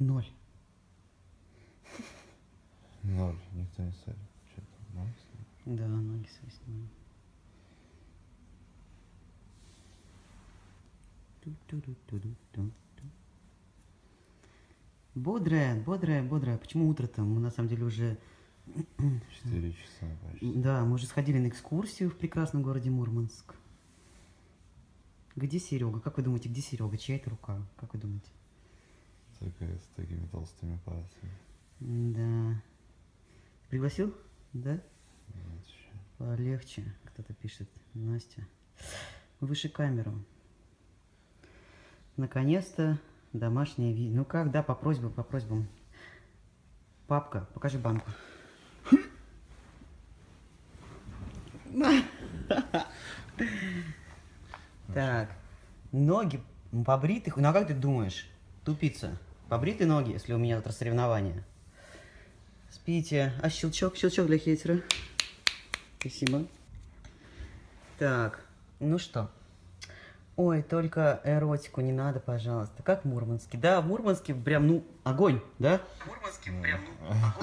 0. 0. Никто не ставит. Что там, ноги? Да, ноги сосни. Бодрая. Почему утро-то? Мы на самом деле уже... 4 часа почти. Да, мы уже сходили на экскурсию в прекрасном городе Мурманск. Где Серега? Как вы думаете, где Серега? Чья это рука? Как вы думаете? Такая с такими толстыми пальцами. Да. Пригласил? Да? Нет еще. Полегче. Кто-то пишет. Настя. Выше камеру. Наконец-то домашнее видео. Ну как, да, по просьбам. Папка, покажи банку. Так, ноги побритых. Ну а как ты думаешь, тупица? Побритые ноги, если у меня завтра соревнования. Спите. А щелчок для хейтера. Спасибо. Так, ну что? Ой, только эротику не надо, пожалуйста. Как в Мурманске? Да, в Мурманске прям, ну, огонь, да? В Мурманске прям, ну,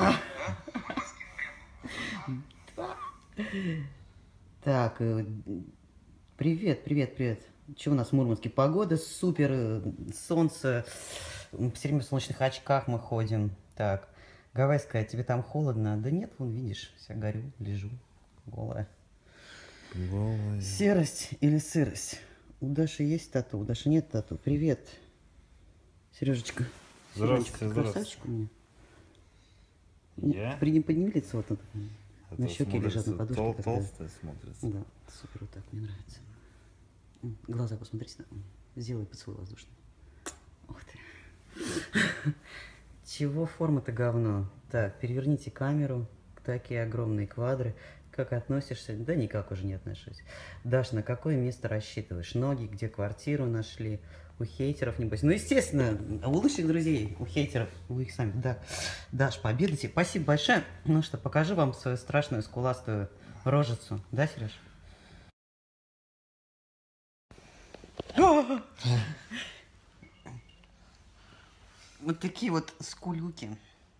огонь, да? Так, привет. Что у нас в Мурманске? Погода супер, солнце, все время в солнечных очках мы ходим. Так, гавайская, тебе там холодно? Да нет, вон, видишь, вся горю, лежу, голая. Голая. Серость или сырость? У Даши есть тату, у Даши нет тату. Привет, Сережечка. Здравствуйте, Красавчик у меня. Я? Подними лицо вот тут. Это На щеке лежат, на подушке. Толстая смотрится. Да, супер, вот так, мне нравится. Глаза посмотрите, сделай поцелуй воздушный. Ух ты. Чего форма-то говно? Так, переверните камеру. Такие огромные квадры. Как относишься? Да никак уже не отношусь. Даш, на какое место рассчитываешь? Ноги, где квартиру нашли? У хейтеров, небось. Ну, естественно, у лучших друзей, у хейтеров, вы их сами, да. Даш, пообедайте. Спасибо большое. Ну что, покажи вам свою страшную скуластую рожицу. Да, Сереж? Вот такие вот скулюки.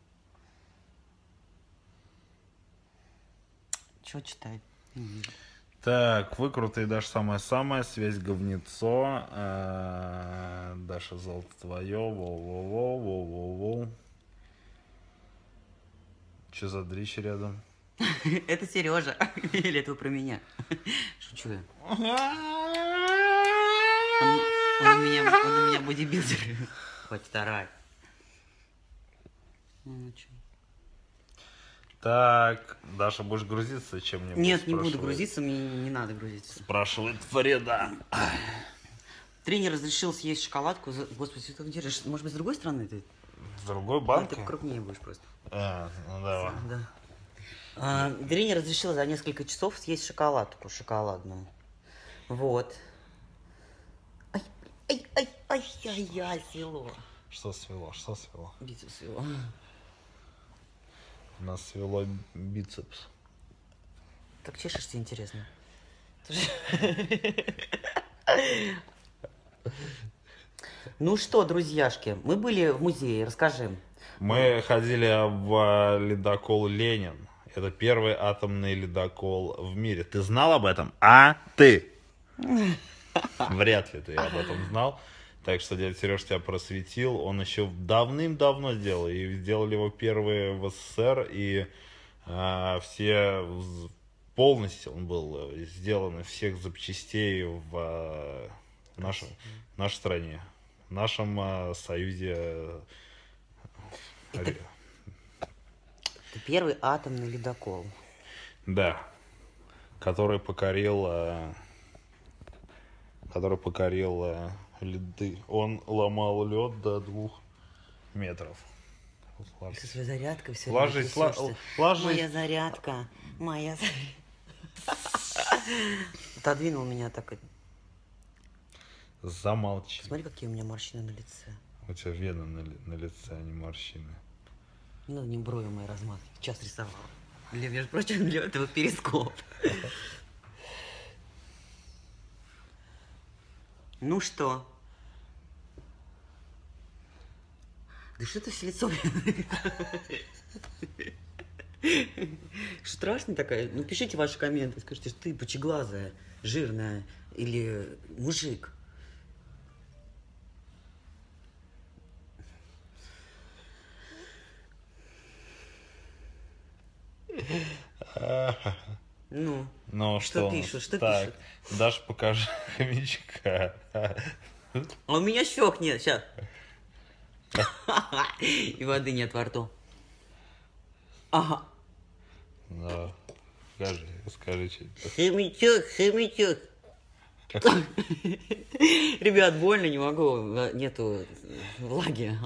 Чего читать? Так, выкрутый Даш самое-самое, связь говнецо. Даша, золото твое. Воу. Че за дрищ рядом? Это Сережа. Или это вы про меня? Шучу я. Он у меня бодибилдер. Хоть вторая. Ну, чё? Так, Даша, будешь грузиться чем-нибудь? Нет, не буду грузиться, мне не надо грузиться. Спрашивает Фреда. Тренер разрешил съесть шоколадку. Господи, ты так держишь. Может быть, с другой стороны ты? В другой Ты банке? крупнее будешь просто. Ну давай. Да. Тренер разрешил за несколько часов съесть шоколадку шоколадную. Вот. Ай, свело. Что свело? Бицепс свело. У нас свело бицепс. Так чешешься, интересно. Ну что, друзьяшки, мы были в музее, расскажи. Мы ходили в ледокол Ленин. Это первый атомный ледокол в мире. Ты знал об этом? А ты? Вряд ли ты об этом знал. Так что дядя Сереж тебя просветил. Он еще давным-давно сделал. И сделали его первые в СССР. И все полностью он был сделан из всех запчастей в нашей стране. В нашем союзе. Это первый атомный ледокол. Да. Который покорил льды. Он ломал лед до 2 метров. Со своей зарядкой все. Ложись. Моя зарядка. Отодвинул меня так. Замолчи. Смотри, какие у меня морщины на лице. У тебя вены на лице, а не морщины. Не надо не брови мои размазывать. Сейчас рисовал. Между прочим, для этого перископ. Ну что? Да что ты все лицо? Страшная такая? Ну, пишите ваши комменты, скажите, что ты пучеглазая, жирная или мужик. Ну, Ну, что у нас? пишут, что Так, пишут? Даша, покажи хомячка. А у меня щек нет, сейчас. И воды нет во рту. Ага. Да, скажи что-нибудь. Хомячок. Ребят, больно, не могу, нету влаги.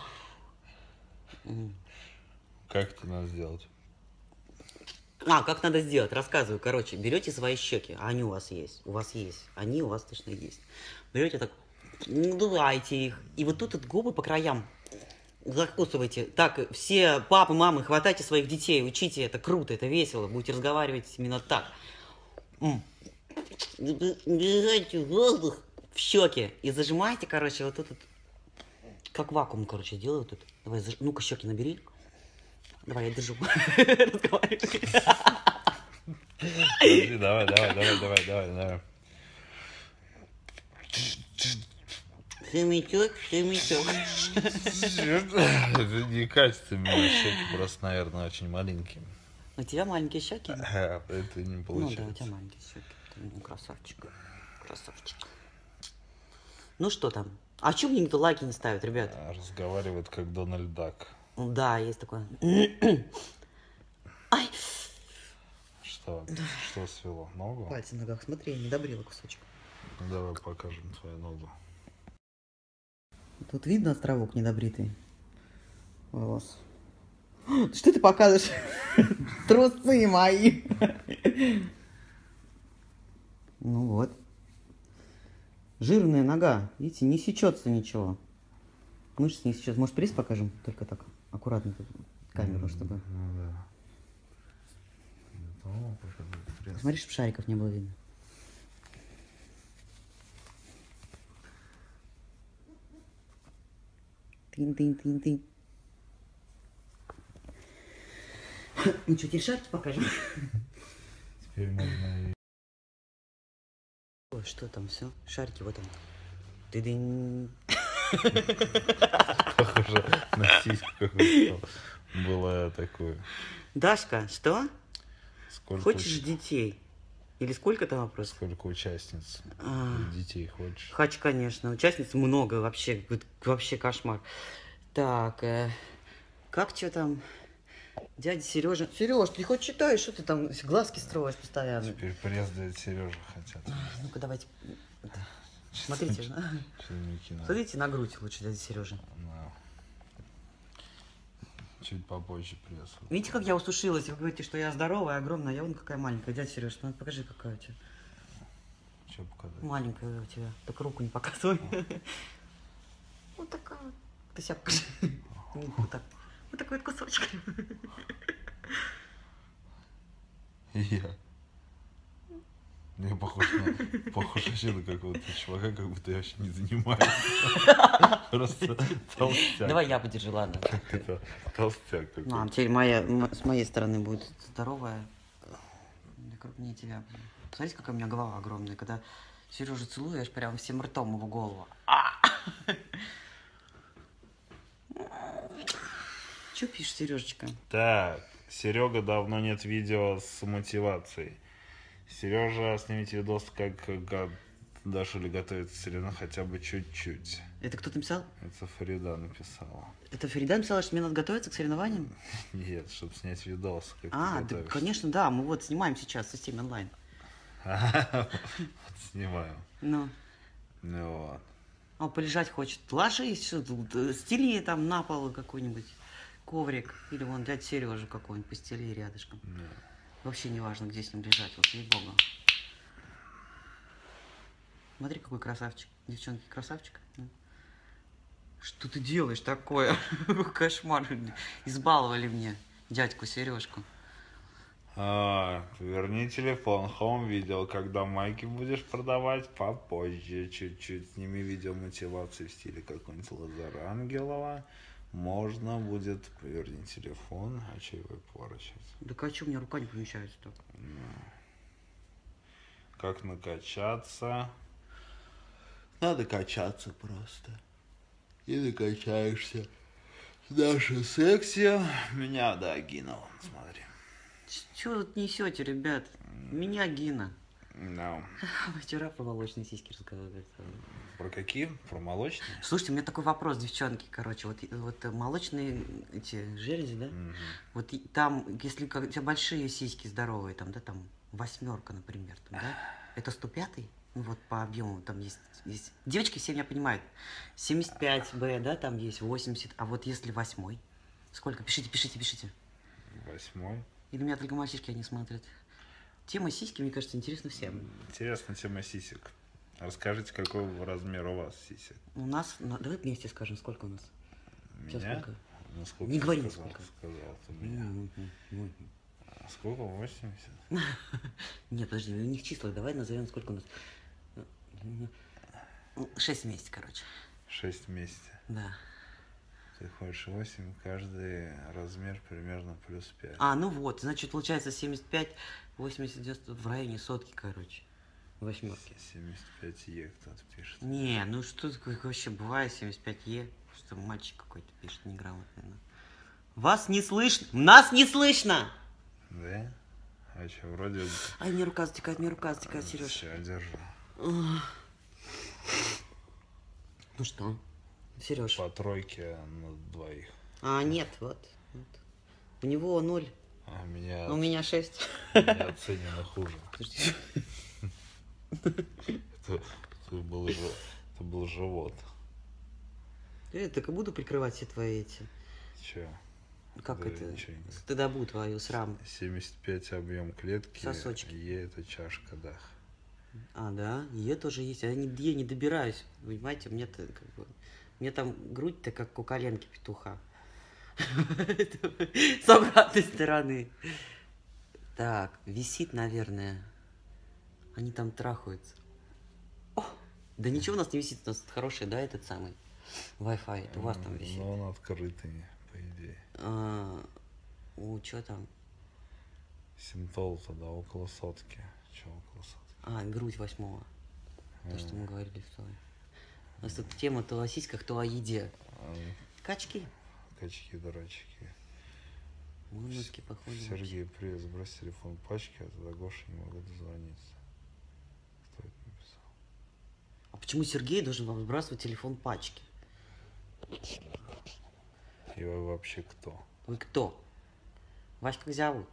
Как это надо сделать? Как надо сделать? Рассказываю. Короче, берете свои щеки, они у вас есть. Они у вас точно есть. Берете так, надуваете их. И вот тут вот губы по краям закусывайте. Так, все папы, мамы, хватайте своих детей, учите, это круто, это весело. Будете разговаривать именно так. Держите воздух в щеки и зажимайте, короче, вот тут, как вакуум, короче, делаю тут. Давай, ну-ка, щеки набери. Давай, я держу. Разговаривай. Давай. Хомячок. Это не качество, меня щеки просто, наверное, очень маленькие. У тебя маленькие щеки? Это не получается. Ну да, у тебя маленькие щеки. Ты красавчик. Ну что там? А чё мне никто лайки не ставит, ребят? Разговаривает как Дональд Дак. Да, есть такое. Ай! Что свело? Ногу? Пальцы на ногах, смотри, я не добрила кусочек. Ну, давай покажем твою ногу. Тут видно островок недобритый волос. Что ты показываешь? Трусы мои. Ну вот. Жирная нога. Видите, не сечется ничего. Мышцы не сечется. Может, пресс покажем? Только так аккуратно тут камеру, чтобы... Ну да. Смотри, чтобы шариков не было видно. Тын. Ну что, теперь шарики покажем? Теперь можно и... Ой, что там, все? Шарики, вот он. Ты-дынь. Похоже на сиську какую-то. Было такое. Дашка, что? Сколько Хочешь детей? Или сколько там вопрос? Сколько участниц? Детей хочешь? Хочу, конечно. Участниц много вообще. Вообще кошмар. Так, как что там? Дядя Сережа. Сереж, ты хоть читаешь, что ты там глазки строишь постоянно? Теперь пресс дядя Сережа хотят. Ну-ка, давайте. Смотрите. Черники, Смотрите на грудь лучше дядя Сережа. Чуть попозже пресс. Видите, как я усушилась? Вы говорите, что я здоровая, огромная, а я вон какая маленькая. Дядя Сереж, ну покажи, какая у тебя. Что показать? Маленькая у тебя. Только руку не показывай. Вот такая вот. Ты себя покажи. Вот так. Вот такой вот кусочек. Я похож вообще на какого-то чувака, как будто я вообще не занимаюсь. Просто толстяк. Давай я подержу, ладно. Как это? Толстяк какой-то. Ну, теперь с моей стороны будет здоровая. Я крупнее тебя. Смотрите, какая у меня голова огромная. Когда Сережу целую, аж прям всем ртом его голову. Че пишешь, Сережечка? Так, Серега, давно нет видео с мотивацией. Сережа, снимите видос, как Даша ли готовится серьезно хотя бы чуть-чуть. Это кто-то написал? Это Фарида написала. Это Фарида написала, что мне надо готовиться к соревнованиям? Нет, чтобы снять видос. Как Да, конечно, да. Мы вот снимаем сейчас в системе онлайн. Снимаю. Ну. Ну вот. Полежать хочет. Ложись, стели там на пол какой-нибудь коврик. Или вон дядя Сережа какой-нибудь постели рядышком. Вообще не важно, где с ним лежать, вот ей-богу. Смотри, какой красавчик. Девчонки, красавчик. Что ты делаешь такое? Кошмар. Избаловали мне дядьку Сережку. Верни телефон, Home видео, когда майки будешь продавать попозже, чуть-чуть. Сними видео мотивации в стиле какой-нибудь Лазара Ангелова. Можно будет повернуть телефон, а че его поворачивать? Да а чё, у меня рука не помещается-то? Как накачаться? Надо качаться просто. И накачаешься. Наше сексе. Меня, да, Гина, вон, смотри. Чё тут несете, ребят? Меня Гина. No. Вы вчера про молочные сиськи разговаривали. Про какие? Про молочные? Слушайте, у меня такой вопрос, девчонки, короче, вот молочные эти железы, да? Вот там, если у тебя большие сиськи здоровые, там, да, там 8, например, там, да? Это 105-й? Ну, вот по объему там есть. Девочки все меня понимают. 75Б, да, там есть 80, а вот если 8, сколько? Пишите. 8. Или меня только мальчишки они смотрят. Тема сиськи, мне кажется, интересна всем. Интересная тема сисек. Расскажите, какой размер у вас сисек? У нас, давай вместе скажем, сколько у нас. Сейчас Меня? сколько? Ну, сколько Не ты говори, сказал? сколько. Сказал ты меня. А сколько? 80? Нет, подожди, у них числа, давай назовем, сколько у нас. 6 месяцев, короче. 6 вместе. Да. Ты хочешь 8, каждый размер примерно плюс 5. А, ну вот, значит, получается 75, 80, 90, в районе сотки, короче. 8. 75 Е кто-то пишет. Не, ну что такое вообще бывает 75Е? Что мальчик какой-то пишет неграмотно. Вас не слышно? Нас не слышно! Да? А что, вроде... Ай, мне рука затекает, Сереж. Сейчас, держу. Ну что, Сереж? По тройке на двоих. А, нет, вот. У него 0, А меня, у меня 6. меня оценено хуже. Подожди. Это был живот. Так и буду прикрывать все твои эти... Че? Как Да это? ничего не- Стыдобу твою, срам. 75 объем клетки. Сосочки. Е это чашка, да. А, да, Е тоже есть. Я не добираюсь, понимаете, мне-то как бы... Мне там грудь-то как у коленки петуха. С обратной стороны. Так, висит, наверное. Они там трахаются. О, да ничего у нас не висит, у нас хороший, да, этот самый Wi-Fi. Это у вас там висит. Но он открытый, по идее. Что там? Синтол тогда около сотки. Че около сотки? А, грудь 8. То, что мы говорили в той. У нас тут тема то о сиськах, то о еде. Качки. Качки-дурачки. Мамочки, походу. Сергей, привет, сбрось телефон пачки, а тогда Гоша не могу дозвониться. Кто это написал? А почему Сергей должен вам сбрасывать телефон пачки? И вы вообще кто? Вы кто? Вас как зовут?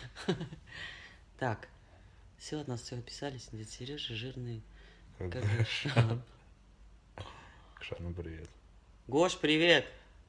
Так. Все, от нас все описались. Дед Сережа жирный. Как Как Гоша. Кшану, привет. Гош, привет!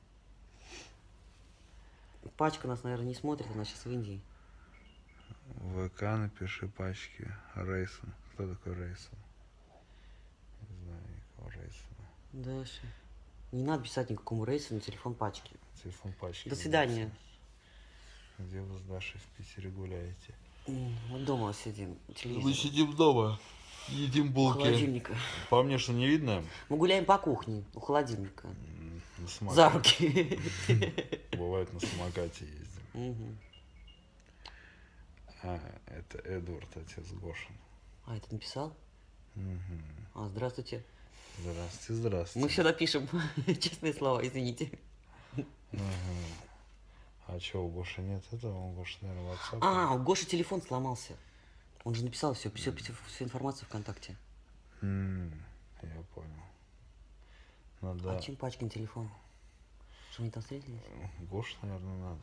Пачка нас, наверное, не смотрит, она сейчас в Индии. В ВК напиши пачки. Рейсон. Кто такой Рейсон? Не знаю никакого Рейсона. Даша. Не надо писать никакому рейсу на телефон пачки. Телефон пачки. До свидания. Где вы с Дашей в Питере гуляете? Вот дома сидим. Мы Телевизор. сидим дома. Едим У булки. холодильника. По мне что не видно? Мы гуляем по кухне у холодильника. На самокате. За руки. Бывает на самокате ездим. Мгм. А, это Эдвард, отец Гошин. А, это написал? Мгм. А, здравствуйте. Здравствуйте, здравствуйте. Мы все напишем. Честные слова, извините. Мгм. А что, у Гоши нет этого? У Гоши, наверное, WhatsApp. А, у Гоши телефон сломался. Он же написал всю информацию ВКонтакте. Я понял. Надо... А чем Пачкин телефон? Что они там встретились? Гош, наверное, надо.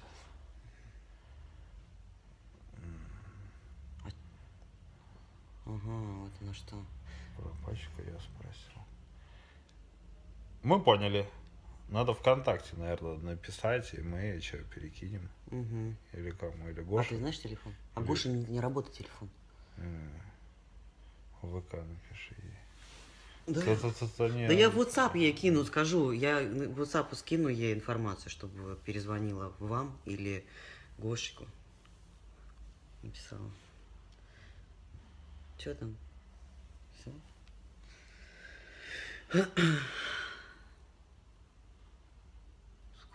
Ага, вот оно что. Про пачку я спросил. Мы поняли. Надо ВКонтакте, наверное, написать, и мы что, перекинем. Угу. Или кому, или А Гоша. ты знаешь телефон? А Или- Гоша не работает телефон. В ВК напиши ей. Да. Не... Да я в WhatsApp ей кину, скажу. Я в WhatsApp скину ей информацию, чтобы перезвонила вам или Гошику. Написала. Че там? Все?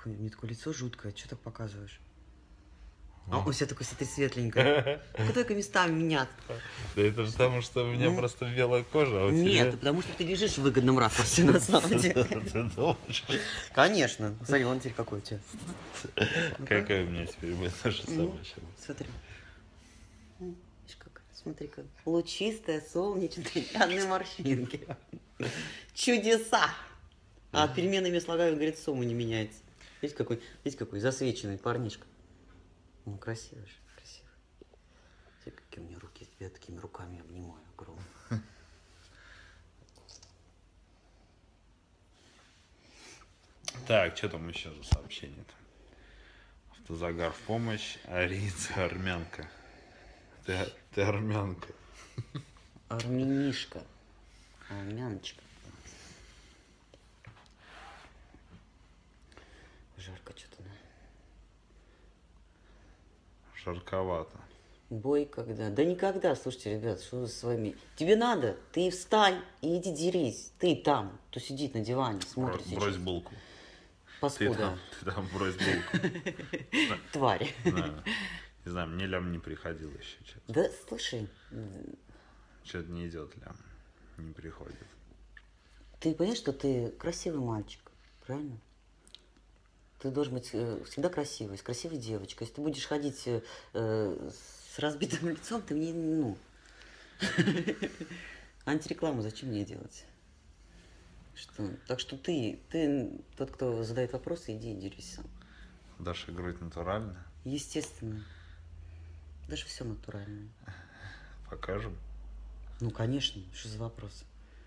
У меня такое лицо жуткое, что так показываешь? А он все такой, смотри, светленький. Куда-то местами менять. Да это же потому, что у меня просто белая кожа, а у Нет, тебя... потому что ты лежишь в выгодном ракурсе, на самом деле. Ты думаешь? Конечно. Смотри, вон теперь какой у тебя. Какая у меня теперь будет наша собачья? Смотри. Видишь, как, смотри-ка. Лучистая, солнечная, одни морщинки. Чудеса! А переменными слогами, говорит, сумма не меняется. Видите, какой засвеченный парнишка. Ну, красивый же, красивый. Смотри, какие у меня руки, я тебя такими руками обнимаю огромно. Так, что там еще за сообщение-то? Автозагар в помощь. Арица, армянка. Ты армянка. Армянишка. Армяночка. Жарко что-то. Жарковато. Бой когда? Да никогда, слушайте, ребят, что вы с вами... Тебе надо, ты встань и иди дерись. Ты там, кто сидит на диване, смотрит сейчас. Брось булку. Паскуда. Ты там брось булку. Тварь. Не знаю, мне лям не приходил еще что-то. Да, слушай, Что-то не идет лям. Не приходит. ты понимаешь, что ты красивый мальчик, правильно? Ты должен быть всегда красивый, с красивой девочкой. Если ты будешь ходить с разбитым лицом, ты мне, ну... Антирекламу зачем мне делать? Что? Так что ты тот, кто задает вопросы, иди и дерись сам. Даша грудь натуральная? Естественно. Даже все натуральное. Покажем. Ну, конечно, что за вопрос?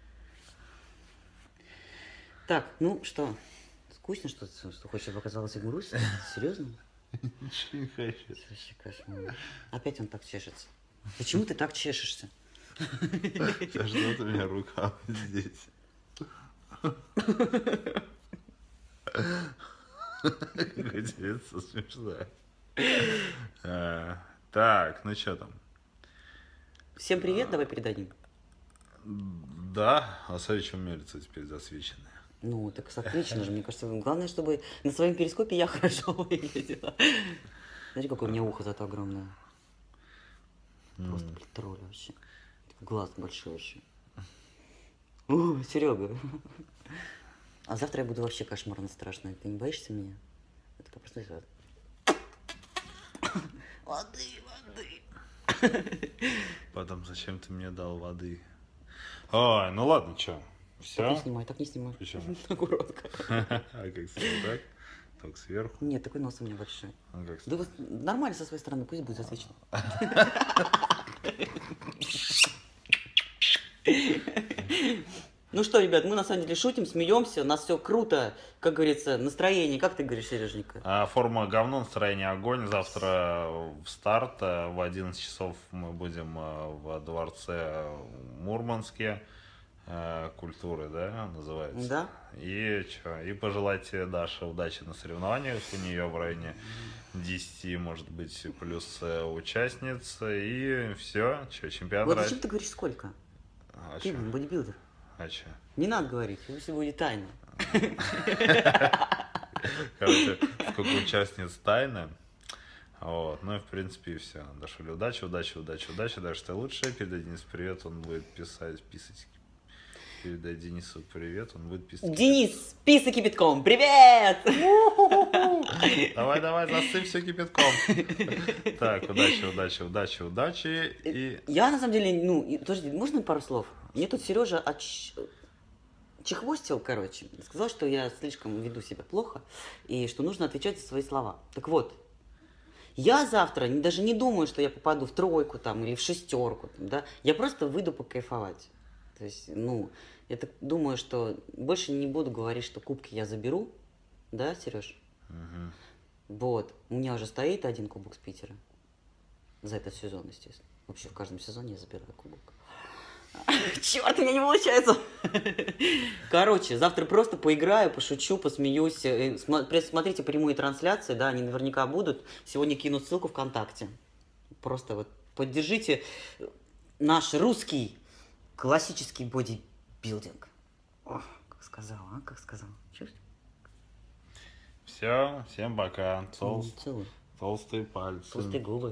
Так, ну что, скучно что-то, что хочешь, чтобы оказалась грусть? Серьезно? Ничего не хочу. Вообще кошмар. Опять он так чешется. Почему ты так чешешься? Да что-то у меня рука вот здесь. Какая девица смешная. Так, ну что там? Всем привет, давай передадим. Да, а смотри, что у меня лицо теперь засвеченное. Ну, так отлично же, мне кажется. Главное, чтобы на своем перископе я хорошо выглядела. Смотри, какое у меня ухо зато огромное. Просто тролль вообще. Глаз большой вообще. О, Серега. А завтра я буду вообще кошмарно страшной. Ты не боишься меня? Я такая просто... Воды. Потом зачем ты мне дал воды? Ой, ну ладно, что? Все? Так не снимай. Почему? Так уродка. А как сверху, так? Так сверху? Нет, такой нос у меня большой. А как Да вот нормально со своей стороны, пусть будет засвечено. Ну что, ребят, мы на самом деле шутим, смеемся, у нас все круто, как говорится, настроение. Как ты говоришь, Сереженька? Форма говно, настроение огонь. Завтра в старт. В 11 часов мы будем в дворце Мурманске. Культуры, да, называется? Да. И что? И пожелайте Даше удачи на соревнованиях. У нее в районе 10, может быть, плюс участниц. И все. Что, чемпионат? Вот зачем ты говоришь сколько? А Ты чё? бодибилдер. А что? Не надо говорить, пусть будет тайна. Короче, сколько участниц тайны. Вот, ну и в принципе и все. Дашуля, удачи. Даша, ты лучшая. Передай Денису привет, он будет писать. Передай Денису привет, он будет писать. Денис, писа кипятком, привет! Давай, засыпь все кипятком. Так, удачи. И... Я на самом деле, подожди, можно пару слов? Мне тут Сережа чехвостил, короче, сказал, что я слишком веду себя плохо и что нужно отвечать за свои слова. Так вот, я завтра даже не думаю, что я попаду в тройку там или в шестерку, там, да? Я просто выйду покайфовать. То есть, я так думаю, что больше не буду говорить, что кубки я заберу, да, Сереж? Угу. Вот, у меня уже стоит один кубок с Питера за этот сезон, естественно. Вообще в каждом сезоне я забираю кубок. Черт, у меня не получается. Короче, завтра просто поиграю, пошучу, посмеюсь. Смотрите прямые трансляции, да, они наверняка будут. Сегодня кину ссылку ВКонтакте. Просто вот поддержите наш русский классический бодибилдинг. Ох, как сказал, Чувствуешь? Все, всем пока. Целую. Толстые пальцы. Толстые губы.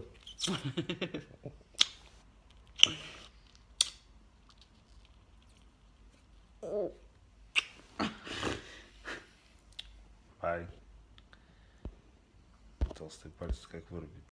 Бай. Толстые пальцы как вырубить.